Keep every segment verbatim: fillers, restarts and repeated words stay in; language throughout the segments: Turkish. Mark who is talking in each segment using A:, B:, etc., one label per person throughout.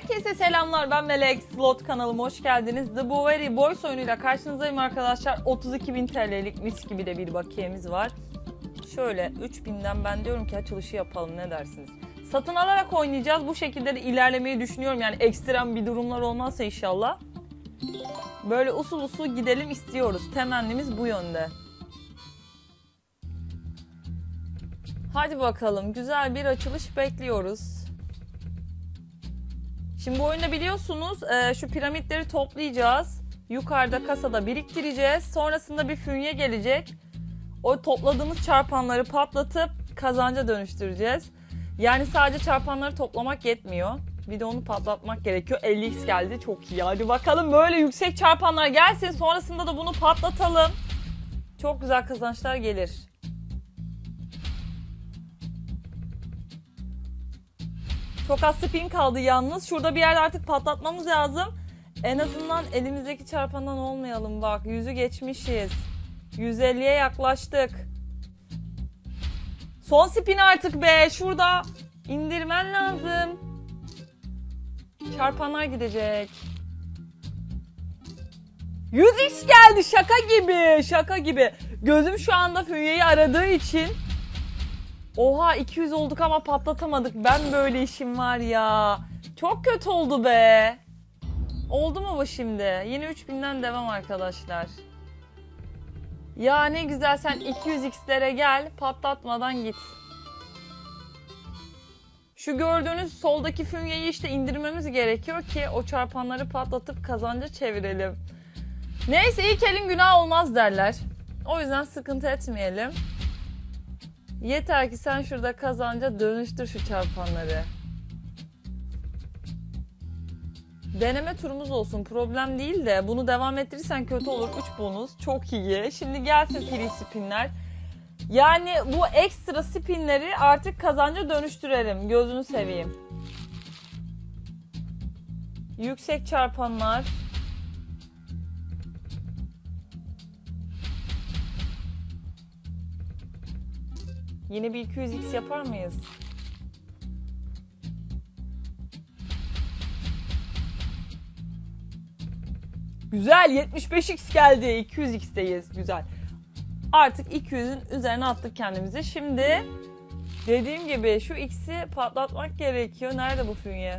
A: Herkese selamlar, ben Melek. Slot kanalıma hoş geldiniz. The Bowery Boys oyunuyla karşınızdayım arkadaşlar. otuz iki bin T L'lik mis gibi de bir bakiyemiz var. Şöyle üç binden ben diyorum ki açılışı yapalım, ne dersiniz? Satın alarak oynayacağız. Bu şekilde de ilerlemeyi düşünüyorum. Yani ekstrem bir durumlar olmazsa inşallah. Böyle usul usul gidelim istiyoruz. Temennimiz bu yönde. Hadi bakalım, güzel bir açılış bekliyoruz. Şimdi bu oyunda biliyorsunuz e, şu piramitleri toplayacağız. Yukarıda kasada biriktireceğiz. Sonrasında bir fünye gelecek. O topladığımız çarpanları patlatıp kazanca dönüştüreceğiz. Yani sadece çarpanları toplamak yetmiyor. Bir de onu patlatmak gerekiyor. elli x geldi, çok iyi. Hadi bakalım böyle yüksek çarpanlar gelsin. Sonrasında da bunu patlatalım. Çok güzel kazançlar gelir. Çok az spin kaldı yalnız. Şurada bir yerde artık patlatmamız lazım. En azından elimizdeki çarpandan olmayalım bak. Yüzü geçmişiz. yüz elliye yaklaştık. Son spin artık be. Şurada indirmen lazım. Çarpanlar gidecek. yüz x geldi. Şaka gibi. Şaka gibi. Gözüm şu anda fünyeyi aradığı için. Oha, iki yüz olduk ama patlatamadık. Ben böyle işim var ya. Çok kötü oldu be. Oldu mu bu şimdi? Yine üç binden devam arkadaşlar. Ya ne güzel, sen iki yüz x'lere gel, patlatmadan git. Şu gördüğünüz soldaki fünyeyi işte indirmemiz gerekiyor ki o çarpanları patlatıp kazanca çevirelim. Neyse, ilk elin günah olmaz derler. O yüzden sıkıntı etmeyelim. Yeter ki sen şurada kazanca dönüştür şu çarpanları. Deneme turumuz olsun, problem değil de bunu devam ettirirsen kötü olur. üç bonus çok iyi. Şimdi gelsin free spinler. Yani bu ekstra spinleri artık kazanca dönüştürelim. Gözünü seveyim. Yüksek çarpanlar. Yine bir iki yüz x yapar mıyız? Güzel, yetmiş beş x geldi. iki yüz x'teyiz. Güzel. Artık iki yüzün üzerine attık kendimizi. Şimdi dediğim gibi şu x'i patlatmak gerekiyor. Nerede bu fünye?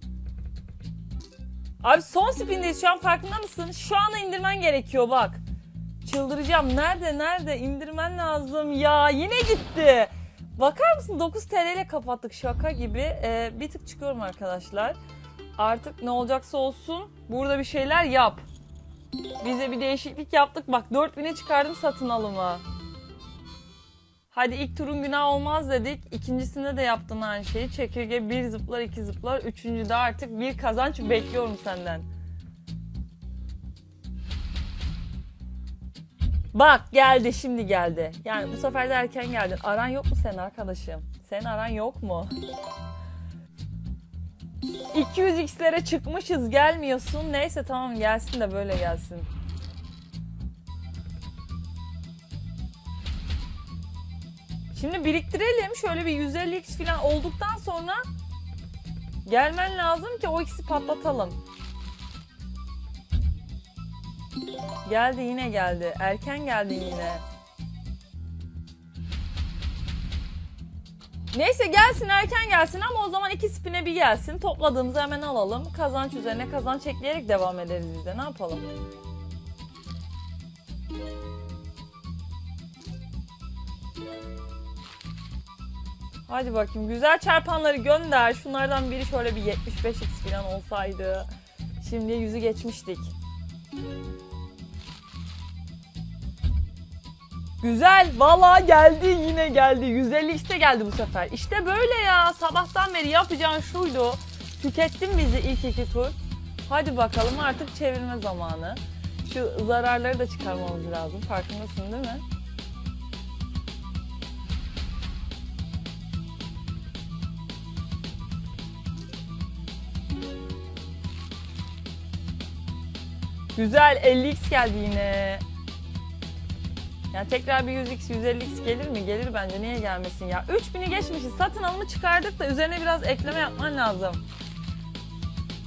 A: Abi son spindeyiz şu an, farkında mısın? Şu anda indirmen gerekiyor bak. Çıldıracağım. Nerede nerede? İndirmen lazım. Ya yine gitti. Bakar mısın? dokuz T L ile kapattık. Şaka gibi. Ee, bir tık çıkıyorum arkadaşlar. Artık ne olacaksa olsun. Burada bir şeyler yap. Bize bir değişiklik yaptık. Bak dört bine çıkardım satın alımı. Hadi ilk turun günah olmaz dedik. İkincisinde de yaptın aynı şeyi. Çekirge bir zıplar iki zıplar. Üçüncüde artık bir kazanç bekliyorum senden. Bak geldi, şimdi geldi. Yani bu sefer de erken geldin. Aran yok mu senin arkadaşım? Senin aran yok mu? iki yüz x'lere çıkmışız, gelmiyorsun. Neyse tamam, gelsin de böyle gelsin. Şimdi biriktirelim. Şöyle bir yüz elli x falan olduktan sonra gelmen lazım ki o x'i patlatalım. Geldi, yine geldi. Erken geldin yine. Neyse gelsin, erken gelsin ama o zaman iki spin'e bir gelsin. Topladığımızı hemen alalım. Kazanç üzerine kazanç ekleyerek devam ederiz biz de. Ne yapalım? Hadi bakayım. Güzel çarpanları gönder. Şunlardan biri şöyle bir yetmiş beş x falan olsaydı. Şimdi yüzü geçmiştik. Güzel. Vallahi geldi, yine geldi. yüz elli x'te geldi bu sefer. İşte böyle ya. Sabahtan beri yapacağın şuydu. Tükettin bizi ilk iki tur. Hadi bakalım, artık çevirme zamanı. Şu zararları da çıkarmamız lazım. Farkındasın değil mi? Güzel, elli x geldi yine. Yani tekrar bir yüz x, yüz elli x gelir mi? Gelir bence. Niye gelmesin ya? üç bini geçmişiz. Satın alımı çıkardık da üzerine biraz ekleme yapman lazım.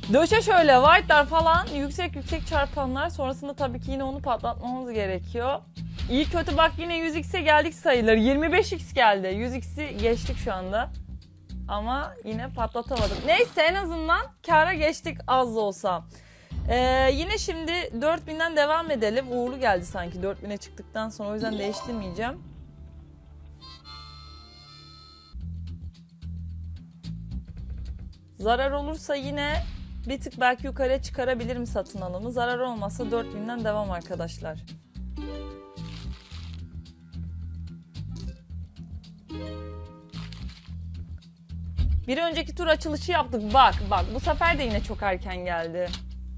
A: Döşe şöyle white'lar falan yüksek yüksek çarpanlar. Sonrasında tabii ki yine onu patlatmamız gerekiyor. İyi kötü bak yine yüz x'e geldik sayılır. yirmi beş x geldi. yüz x'i geçtik şu anda. Ama yine patlatamadık. Neyse en azından kâra geçtik az da olsa. Ee, yine şimdi dört binden devam edelim. Uğurlu geldi sanki dört bine çıktıktan sonra, o yüzden değiştirmeyeceğim. Zarar olursa yine bir tık belki yukarıya çıkarabilirim satın alımı. Zarar olmazsa dört binden devam arkadaşlar. Bir önceki tur açılışı yaptık. Bak bak bu sefer de yine çok erken geldi.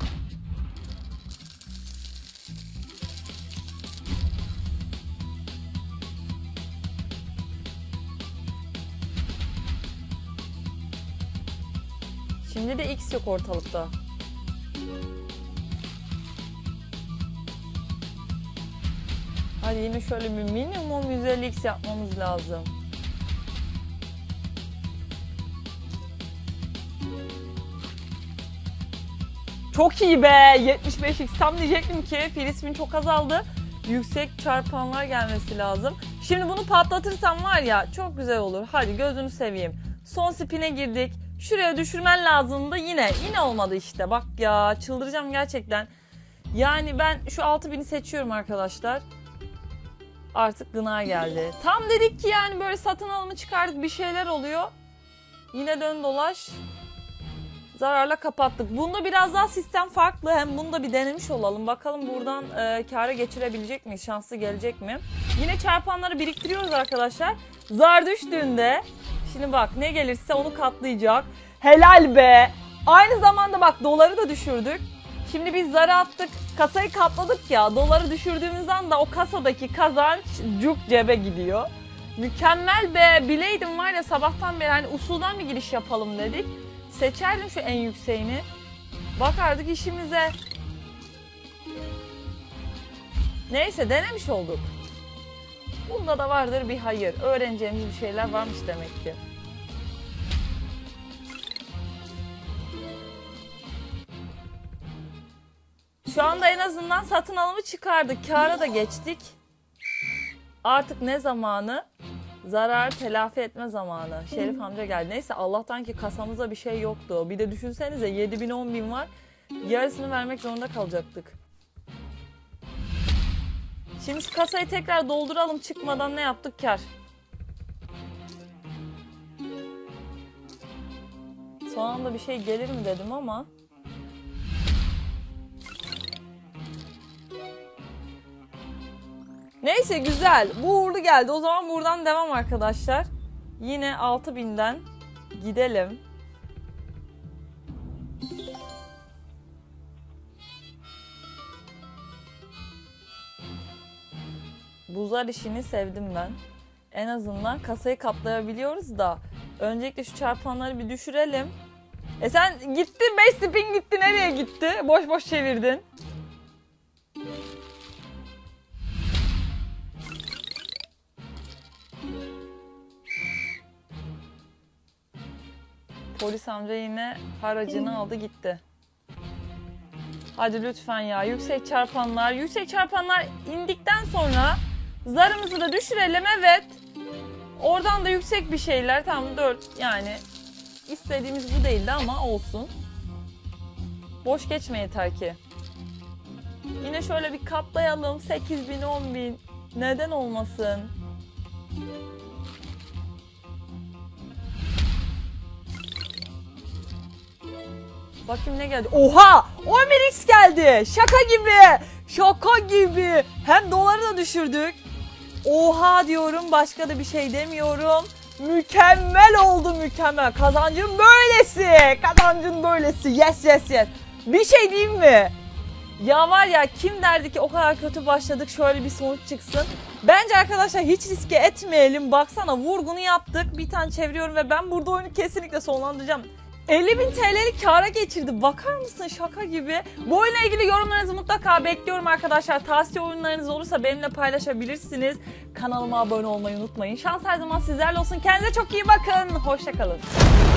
A: Şimdi de X yok ortalıkta. Hadi yine şöyle bir minimum yüz elli X yapmamız lazım. Çok iyi be. yetmiş beş X. Tam diyecektim ki fil ismin çok azaldı. Yüksek çarpanlar gelmesi lazım. Şimdi bunu patlatırsam var ya çok güzel olur. Hadi gözünü seveyim. Son spin'e girdik. Şuraya düşürmen lazımdı. Yine yine olmadı işte. Bak ya çıldıracağım gerçekten. Yani ben şu altı bini seçiyorum arkadaşlar. Artık gına geldi. Tam dedik ki yani böyle satın alımı çıkardık, bir şeyler oluyor. Yine dön dolaş. Zararla kapattık. Bunda biraz daha sistem farklı. Hem bunu da bir denemiş olalım. Bakalım buradan e, kâra geçirebilecek miyiz? Şanslı gelecek mi? Yine çarpanları biriktiriyoruz arkadaşlar. Zar düştüğünde şimdi bak ne gelirse onu katlayacak. Helal be. Aynı zamanda bak doları da düşürdük. Şimdi biz zarı attık. Kasayı katladık ya. Doları düşürdüğümüz anda o kasadaki kazanç cuk cebe gidiyor. Mükemmel be. Bileydim var ya sabahtan beri hani usuldan bir giriş yapalım dedik. Seçerdim şu en yükseğini. Bakardık işimize. Neyse denemiş olduk. Bunda da vardır bir hayır. Öğreneceğimiz bir şeyler varmış demek ki. Şu anda en azından satın alımı çıkardık. Kâra da geçtik. Artık ne zamanı? Zarar telafi etme zamanı. Şerif amca geldi. Neyse Allah'tan ki kasamızda bir şey yoktu. Bir de düşünsenize yedi bin on bin var. Yarısını vermek zorunda kalacaktık. Şimdi şu kasayı tekrar dolduralım, çıkmadan ne yaptık kar. Son anda bir şey gelir mi dedim ama. Neyse güzel. Bu uğurlu geldi. O zaman buradan devam arkadaşlar. Yine altı binden gidelim. Buzlar işini sevdim ben. En azından kasayı katlayabiliyoruz da. Öncelikle şu çarpanları bir düşürelim. E sen gittin, beş spin gitti. Nereye gitti? Boş boş çevirdin. Polis amca yine haracını aldı gitti. Hadi lütfen ya. Yüksek çarpanlar. Yüksek çarpanlar indikten sonra zarımızı da düşürelim. Evet. Oradan da yüksek bir şeyler. Tam dört yani. İstediğimiz bu değildi ama olsun. Boş geçme yeter ki. Yine şöyle bir katlayalım. sekiz bin on bin. Neden olmasın? Bakayım ne geldi. Oha! on bir X geldi. Şaka gibi. Şaka gibi. Hem doları da düşürdük. Oha diyorum. Başka da bir şey demiyorum. Mükemmel oldu, mükemmel. Kazancın böylesi. Kazancın böylesi. Yes yes yes. Bir şey diyeyim mi? Ya var ya kim derdi ki o kadar kötü başladık şöyle bir sonuç çıksın. Bence arkadaşlar hiç riske etmeyelim. Baksana vurgunu yaptık. Bir tane çeviriyorum ve ben burada oyunu kesinlikle sonlandıracağım. elli bin T L'lik kâra geçirdi. Bakar mısın şaka gibi. Bu oyunla ilgili yorumlarınızı mutlaka bekliyorum arkadaşlar. Tavsiye oyunlarınız olursa benimle paylaşabilirsiniz. Kanalıma abone olmayı unutmayın. Şans her zaman sizlerle olsun. Kendinize çok iyi bakın. Hoşça kalın.